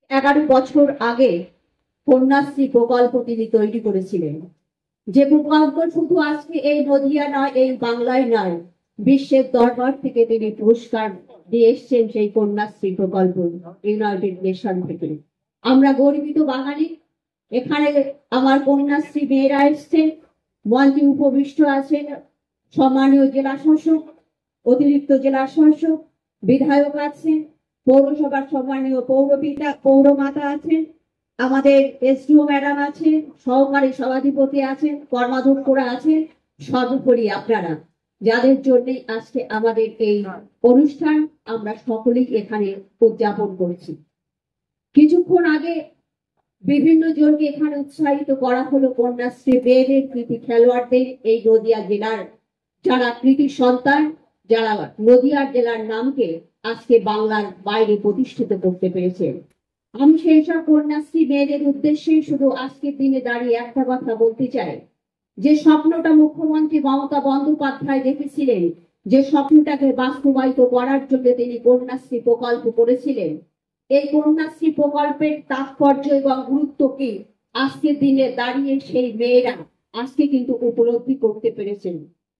11 বছর আগে কন্যাশ্রী প্রকল্প তিনি তৈরি করেছিলেন, যে প্রকল্প শুধু আজকে এই নদিয়া নয়, এই বাংলায় নয়, বিশ্বের দরবার থেকে তিনি পুরস্কার দিয়ে এসছেন সেই কন্যাশ্রী প্রকল্প ইউনাইটেড নেশন থেকে। আমরা গর্বিত বাঙালি। এখানে আমার কন্যাশ্রী মেয়েরা এসছেন, মঞ্চে উপবিষ্ট আছেন সম্মানীয় জেলা শাসক, অতিরিক্ত জেলা শাসক, বিধায়ক আছেন, পৌরসভার সম্মানীয় পৌরমাতা আছেন, আমাদের এসডিও ম্যাডাম আছেন, সহকারী সভাধিপতি আছেন, কর্মাধ্যক্ষরা আছেন, সর্বোপরি আপনারা যাদের জন্য আজকে আমাদের এই অনুষ্ঠান আমরা সকলেই এখানে উদযাপন করছি। কিছুক্ষণ আগে বিভিন্ন জনকে এখানে উৎসাহিত করা হলো কন্যাশ্রী মেয়েদের, কৃতি খেলোয়াড়দের, এই নদিয়া জেলার যারা কৃতি সন্তান, যারা নদিয়া জেলার নামকে আজকে বাংলার বাইরে প্রতিষ্ঠিত করতে পেরেছে। আমি সেই সব কন্যাশ্রী মেয়েদের উদ্দেশ্যে শুধু আজকের দিনে দাঁড়িয়ে একটা কথা বলতে চাই, যে স্বপ্নটা মুখ্যমন্ত্রী মমতা বন্দ্যোপাধ্যায় দেখেছিলেন, যে স্বপ্নটাকে বাস্তবায়িত করার জন্য তিনি কন্যাশ্রী প্রকল্প করেছিলেন, এই কন্যাশ্রী প্রকল্পের তাৎপর্য এবং গুরুত্ব কি আজকের দিনে দাঁড়িয়ে সেই মেয়েরা আজকে কিন্তু উপলব্ধি করতে পেরেছেন।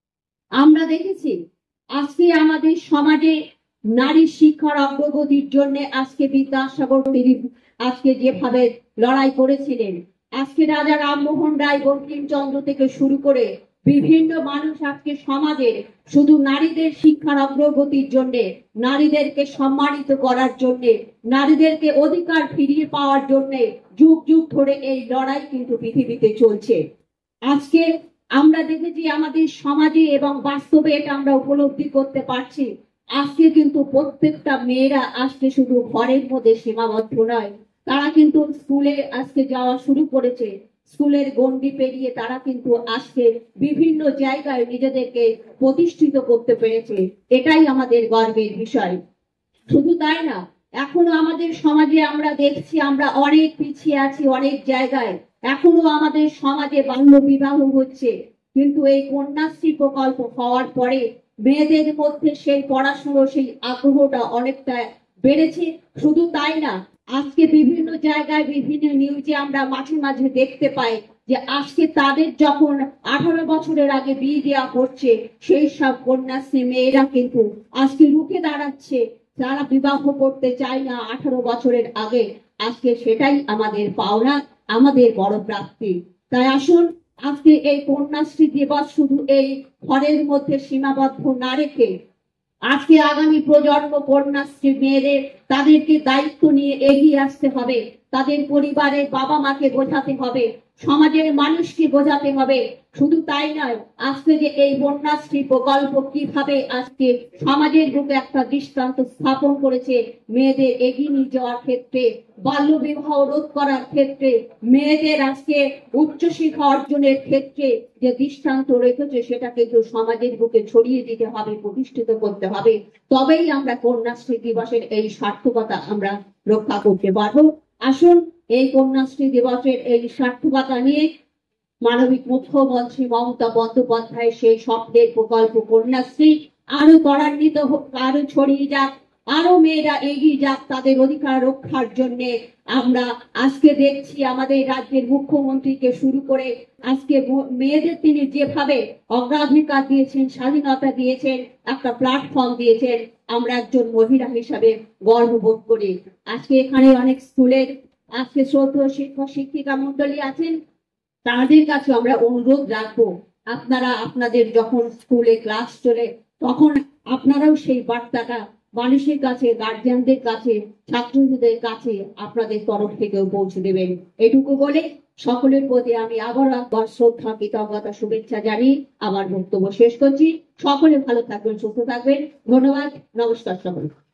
আমরা দেখেছি আজকে আমাদের সমাজে নারী শিক্ষার অগ্রগতির জন্য আজকে বিদ্যাসাগর তিনি আজকে যেভাবে লড়াই করেছিলেন, আজকে রাজা রামমোহন রায়, বঙ্কিমচন্দ্র থেকে শুরু করে বিভিন্ন মানুষ আজকে সমাজে শুধু নারীদের শিক্ষার অগ্রগতির জন্য, নারীদেরকে সম্মানিত করার জন্য, নারীদেরকে অধিকার ফিরিয়ে পাওয়ার জন্য যুগ যুগ ধরে এই লড়াই কিন্তু পৃথিবীতে চলছে। আজকে আমরা দেখেছি আমাদের সমাজে এবং বাস্তবে এটা আমরা উপলব্ধি করতে পারছি। আজকে কিন্তু প্রত্যেকটা মেয়েরা আজকে শুধু ঘরের মধ্যে সীমাবদ্ধ নয়, তারা কিন্তু স্কুলে আজকে যাওয়া শুরু করেছে। স্কুলের গণ্ডি পেরিয়ে তারা কিন্তু আজকে বিভিন্ন জায়গায় নিজেদেরকে প্রতিষ্ঠিত করতে পেরেছে। এটাই আমাদের গর্বের বিষয়। শুধু তাই না, এখনো আমাদের সমাজে আমরা দেখছি আমরা অনেক পিছিয়ে আছি অনেক জায়গায়, এখনো আমাদের সমাজে বাল্য বিবাহ হচ্ছে। কিন্তু এই কন্যাশ্রী প্রকল্প হওয়ার পরে মেয়েদের মধ্যে সেই পড়াশোনার সেই আগ্রহটা অনেকটা বেড়েছে। শুধু তাই না, আজকে বিভিন্ন জায়গায় বিভিন্ন নিউজে আমরা মাঝে মাঝে দেখতে পাই যে আজকে তাদের যখন 18 বছরের আগে বিয়ে দেওয়া হচ্ছে, সেই সব কন্যাশ্রী মেয়েরা কিন্তু আজকে রুখে দাঁড়াচ্ছে, যারা বিবাহ করতে চায় না 18 বছরের আগে। আজকে সেটাই আমাদের পাওনা, আমাদের বড় প্রাপ্তি। তাই আসুন আজকে এই কন্যাশ্রী দিবস শুধু এই ঘরের মধ্যে সীমাবদ্ধ না রেখে আজকে আগামী প্রজন্ম কন্যাশ্রী মেয়েদের তাদেরকে দায়িত্ব নিয়ে এগিয়ে আসতে হবে, তাদের পরিবারের বাবা মাকে বোঝাতে হবে, সমাজের মানুষকে বোঝাতে হবে। শুধু তাই নয়, আজকে যে এই কন্যাশ্রী প্রকল্প কিভাবে আজকে সমাজের বুকে একটা দৃষ্টান্ত স্থাপন করেছে মেয়েদের এগিয়ে নিয়ে যাওয়ার ক্ষেত্রে, বাল্য বিবাহ রোধ করার ক্ষেত্রে, মেয়েদের আজকে উচ্চশিক্ষা অর্জনের ক্ষেত্রে যে দৃষ্টান্ত রেখেছে সেটা কিন্তু সমাজের বুকে ছড়িয়ে দিতে হবে, প্রতিষ্ঠিত করতে হবে। তবেই আমরা কন্যাশ্রী দিবসের এই সার্থকতা আমরা রক্ষা করতে পারবো। আসুন এই কন্যাশ্রী দিবসের এই সার্থকতা নিয়ে মানবিক মুখ্যমন্ত্রী মমতা বন্দ্যোপাধ্যায় সেই স্বপ্নের প্রকল্প কন্যাশ্রী আরো ত্বরান্বিত হোক, আরো ছড়িয়ে যাক, আরো মেয়েরা এগিয়ে যাক তাদের অধিকার রক্ষার জন্য। আমরা আজকে দেখছি আমাদের রাজ্যের মুখ্যমন্ত্রীকে শুরু করে আজকে মেয়েদের তিনি যেভাবে অগ্রাধিকার দিয়েছেন, স্বাধীনতা দিয়েছেন, একটা প্ল্যাটফর্ম দিয়েছেন, আমরা একজন মহিলা হিসাবে গর্ববোধ করি। আজকে এখানে অনেক স্কুলের আজকে শ্রদ্ধেয় শিক্ষক শিক্ষিকা মন্ডলী আছেন, তাদের কাছে আমরা অনুরোধ রাখবো, আপনারা আপনাদের যখন স্কুলে ক্লাস চলে তখন আপনারাও সেই বার্তাটা মানুষের কাছে, গার্জিয়ানদের কাছে, ছাত্রছাত্রীদের কাছে আপনাদের তরফ থেকেও পৌঁছে দেবেন। এটুকু বলে সকলের প্রতি আমি আবার একবার শ্রদ্ধা, কৃতজ্ঞতা, শুভেচ্ছা জানিয়ে আমার বক্তব্য শেষ করছি। সকলে ভালো থাকবেন, সুস্থ থাকবেন। ধন্যবাদ, নমস্কার সকলকে।